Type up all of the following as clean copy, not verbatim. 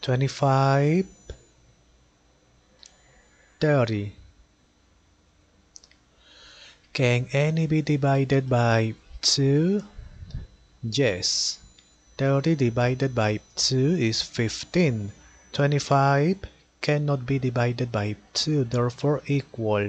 25, 30. Can any be divided by 2? Yes. 30 divided by 2 is 15. 25 cannot be divided by 2, therefore equal.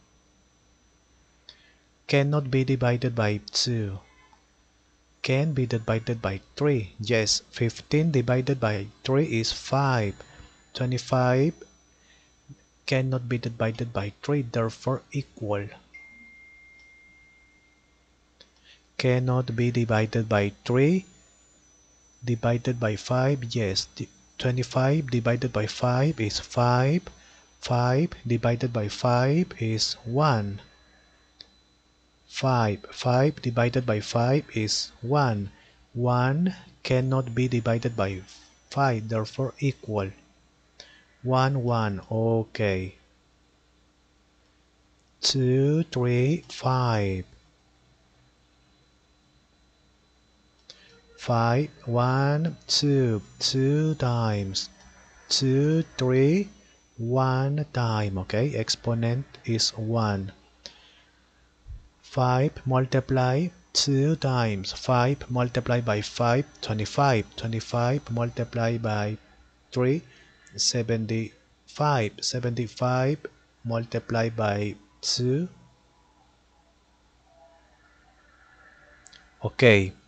Cannot be divided by 2. Can be divided by 3. Yes, 15 divided by 3 is 5. 25 cannot be divided by 3, therefore equal. Cannot be divided by 3. Divided by 5, yes. 25 divided by 5 is 5. 5 divided by 5 is 1. 5 divided by 5 is 1. 1 cannot be divided by 5, therefore equal. 1, 1, okay. 2, 3, 5. 5, 1, 2, 2 times. 2, 3, 1 time, okay? Exponent is 1. 5 multiply 2 times. 5 multiplied by 5, 25. 25 multiplied by 3, 75. 75 multiplied by 2. Okay,